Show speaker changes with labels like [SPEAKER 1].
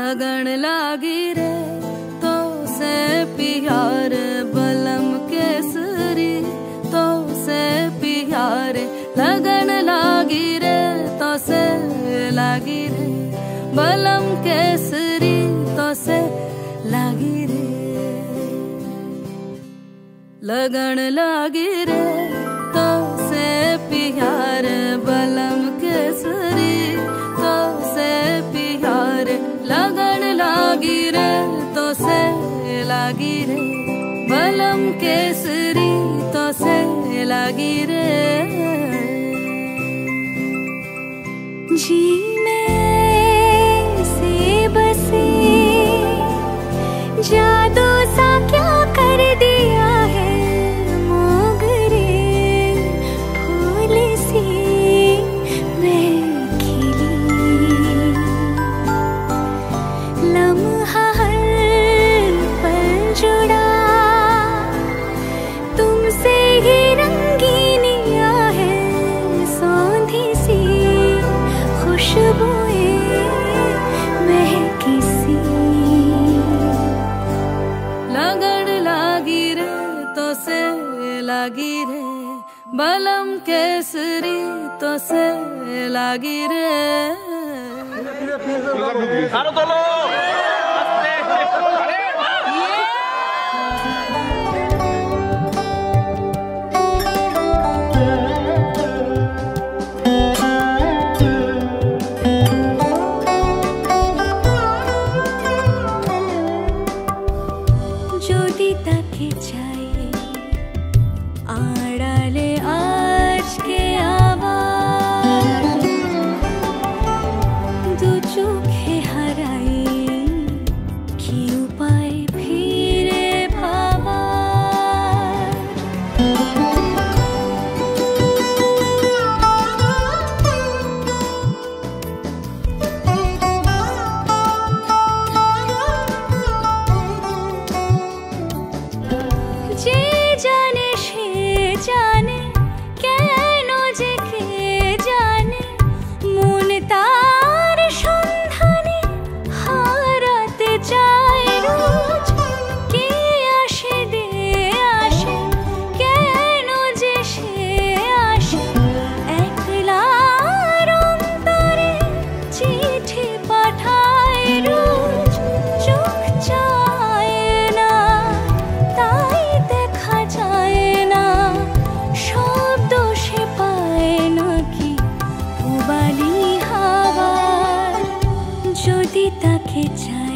[SPEAKER 1] लगन लागी रे तो से प्यार बलम केसरी तो से प्यार लगन लागी रे तो से लागी रे बलम केसरी तो से लागी रे लगन लागी रे तो से प्यार बलम केसरी तो से प्यार लगन लागी रे तो से लागी रे बलम केसरी तो से लागी रे
[SPEAKER 2] जी में से बसे जादू सा क्या कर दिया है मोगरे फूल सी मैं खिली लम्हा हर पल जुड़ा तुमसे ही रंगीनिया है सौंधी सी खुशबुएं महकी सी
[SPEAKER 1] लगन लागी रे तो से लागी रे बलम केसरी तो से लागी रे
[SPEAKER 2] যদি তাকে চাই আড়ালে আজকে আবার দু চোখে হারাই কি উপায় ফিরে ভাবার যে জানে সে জানে কেন যে কে জানে মন তার সন্ধানে হারাতে চায় রোজ কে আসে দে আসে কেন যে সে আসে একলার অন্তরে চিঠি পাঠায় রোজ চোখ চায় না তাই দেখা যায় না শব্দ সে পায় নাকি পুবালি হাওয়ার যদি তাকে চায়